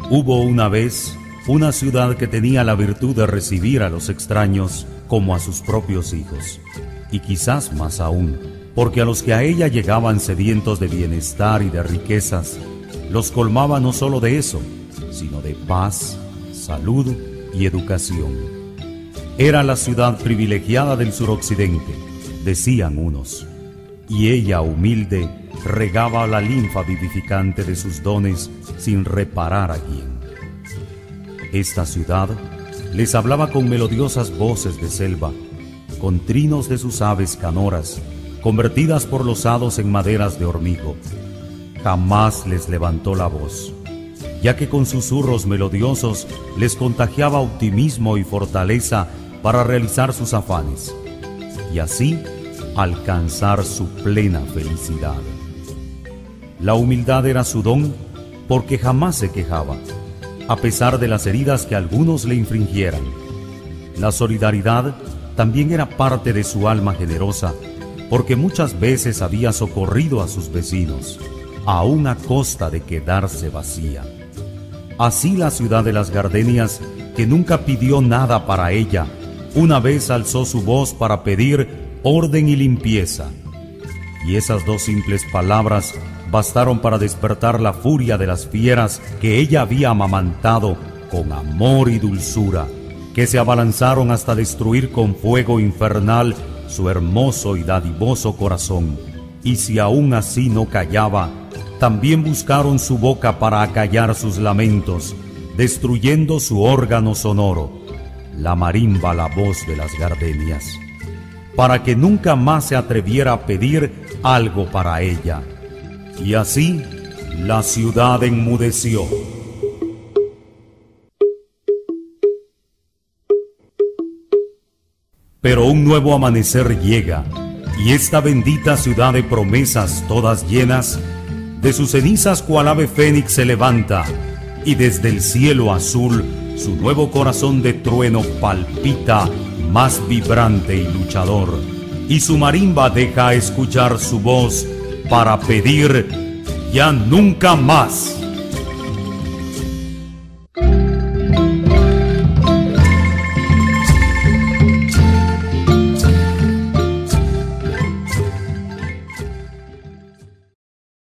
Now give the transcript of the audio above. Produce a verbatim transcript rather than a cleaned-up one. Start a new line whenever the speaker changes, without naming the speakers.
Hubo una vez una ciudad que tenía la virtud de recibir a los extraños como a sus propios hijos, y quizás más aún, porque a los que a ella llegaban sedientos de bienestar y de riquezas, los colmaba no solo de eso, sino de paz, salud y educación. Era la ciudad privilegiada del suroccidente, decían unos, y ella, humilde, regaba la linfa vivificante de sus dones sin reparar a quién. Esta ciudad les hablaba con melodiosas voces de selva, con trinos de sus aves canoras, convertidas por los hados en maderas de hormigo. Jamás les levantó la voz, ya que con susurros melodiosos les contagiaba optimismo y fortaleza para realizar sus afanes, y así alcanzar su plena felicidad. La humildad era su don, porque jamás se quejaba, a pesar de las heridas que algunos le infringieran. La solidaridad también era parte de su alma generosa, porque muchas veces había socorrido a sus vecinos, aún a costa de quedarse vacía. Así la ciudad de las gardenias, que nunca pidió nada para ella, una vez alzó su voz para pedir orden y limpieza. Y esas dos simples palabras bastaron para despertar la furia de las fieras que ella había amamantado con amor y dulzura, que se abalanzaron hasta destruir con fuego infernal su hermoso y dadivoso corazón. Y si aún así no callaba, también buscaron su boca para acallar sus lamentos, destruyendo su órgano sonoro, la marimba, la voz de las gardenias, para que nunca más se atreviera a pedir algo para ella. Y así la ciudad enmudeció. Pero un nuevo amanecer llega, y esta bendita ciudad de promesas todas llenas, de sus cenizas cual ave fénix se levanta, y desde el cielo azul su nuevo corazón de trueno palpita más vibrante y luchador, y su marimba deja escuchar su voz para pedir ya nunca más.